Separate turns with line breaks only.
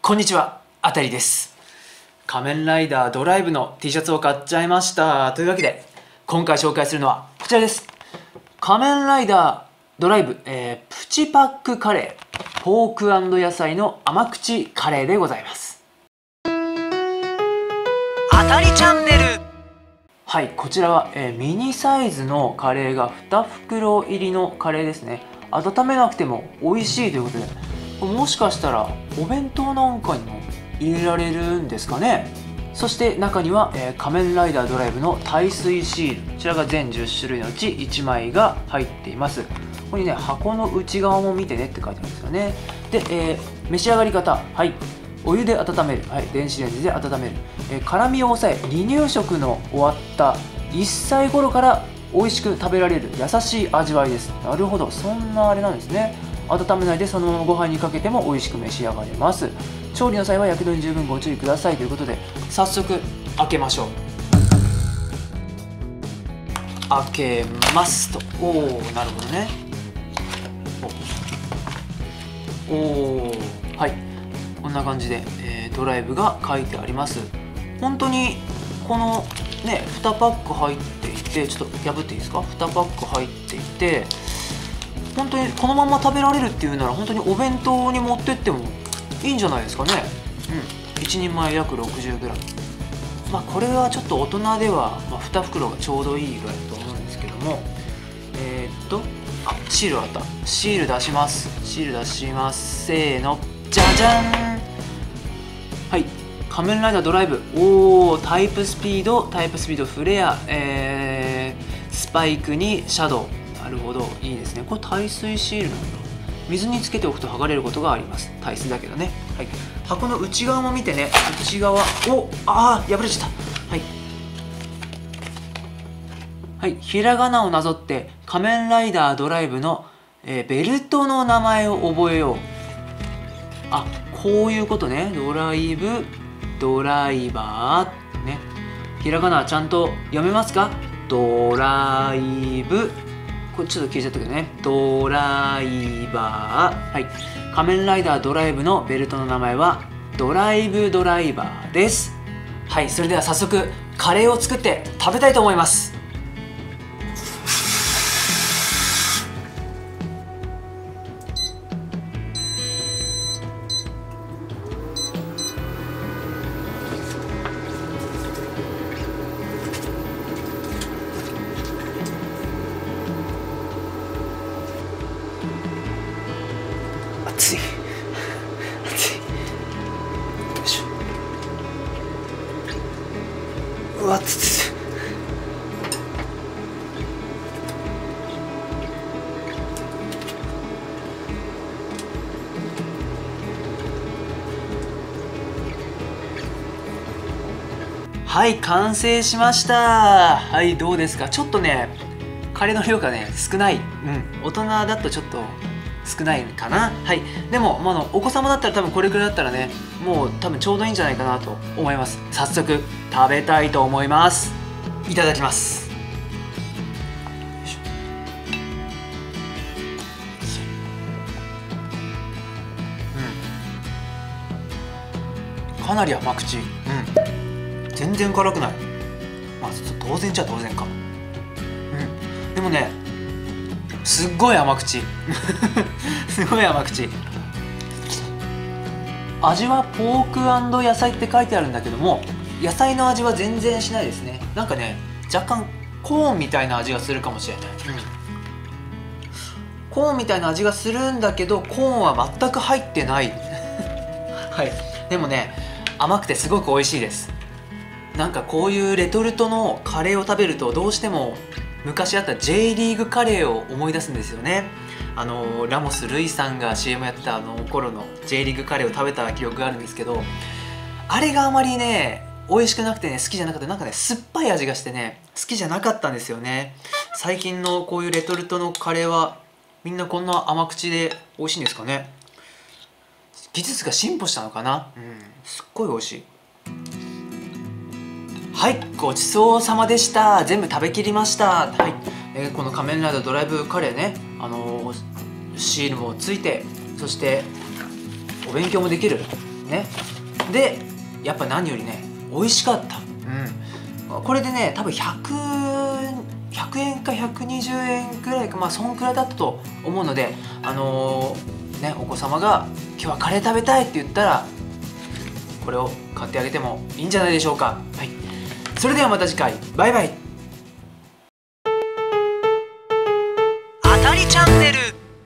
こんにちは、あたりです。仮面ライダードライブの T シャツを買っちゃいました。というわけで、今回紹介するのはこちらです。仮面ライダードライブ、プチパックカレー、ポーク&野菜の甘口カレーでございます。あたりチャンネル。はい、こちらは、ミニサイズのカレーが2袋入りのカレーですね。温めなくても美味しいということで、もしかしたらお弁当なんかにも入れられるんですかね。そして中には、仮面ライダードライブの耐水シール、こちらが全10種類のうち1枚が入っています。ここにね、箱の内側も見てねって書いてあるんですよね。で、召し上がり方、はい、お湯で温める、はい、電子レンジで温める、辛みを抑え、離乳食の終わった1歳頃から美味しく食べられる優しい味わいです。なるほど、そんなあれなんですね。温めないでそのままご飯にかけても美味しく召し上がれます。調理の際はやけどに十分ご注意くださいということで、早速開けましょう。開けますと、おお、なるほどね。おお、はい、こんな感じで、ドライブが書いてあります。本当にこのね、2パック入っていて、ちょっと破っていいですか。2パック入っていて、本当にこのまま食べられるっていうなら、本当にお弁当に持ってってもいいんじゃないですかね。1人前約 60g。まあこれはちょっと大人では、2袋がちょうどいいぐらいだと思うんですけども、シールあった。シール出します。シール出します。せーの、じゃじゃん。はい、仮面ライダードライブ。おー、タイプスピードフレア、スパイクにシャドウ。なるほど、いいですね。これ耐水シールなんだ。水につけておくと剥がれることがあります。耐水だけどね。はい、箱の内側も見てね。内側、破れちゃった。はい、はい、ひらがなをなぞって仮面ライダードライブの、ベルトの名前を覚えよう。こういうことね。ドライブ、ドライバーね。ひらがなちゃんと読めますか？ドライブ、これちょっと消えちゃったけどね。ドライバー。はい、仮面ライダードライブのベルトの名前はドライブドライバーです。はい、それでは早速カレーを作って食べたいと思います。熱い熱い。よいしょ。うわっつつ。はい、完成しました。はい、どうですか。ちょっとね、カレーの量がね少ない。大人だとちょっと少ないかな。はい、でも、お子様だったら多分これくらいだったらね、もう多分ちょうどいいんじゃないかなと思います。早速食べたいと思います。いただきます。かなり甘口。全然辛くない。当然じゃ当然か。でもね、すっごい甘口すごい甘口。味はポーク&野菜って書いてあるんだけども、野菜の味は全然しないですね。なんかね、若干コーンみたいな味がするかもしれない。コーンみたいな味がするんだけど、コーンは全く入ってないはい、でもね、甘くてすごく美味しいです。なんかこういうレトルトのカレーを食べると、どうしても昔あった J リーグカレーを思い出すんですよね。ラモス・ルイさんが CM やってた頃の J リーグカレーを食べた記憶があるんですけど、あれがあまりね美味しくなくてね、好きじゃなくて、なんかね酸っぱい味がしてね好きじゃなかったんですよね。最近のこういうレトルトのカレーはみんなこんな甘口で美味しいんですかね。技術が進歩したのかな。すっごい美味しい。はい、ごちそうさまでした。全部食べきりました。はい、この仮面ライダードライブカレーね、シールもついて、そしてお勉強もできる。 ね。でやっぱ何よりね美味しかった。これでね多分100円か120円くらいか、まあそんくらいだったと思うので、ね、お子様が今日はカレー食べたいって言ったらこれを買ってあげてもいいんじゃないでしょうか。はい、それではまた次回、バイバイ。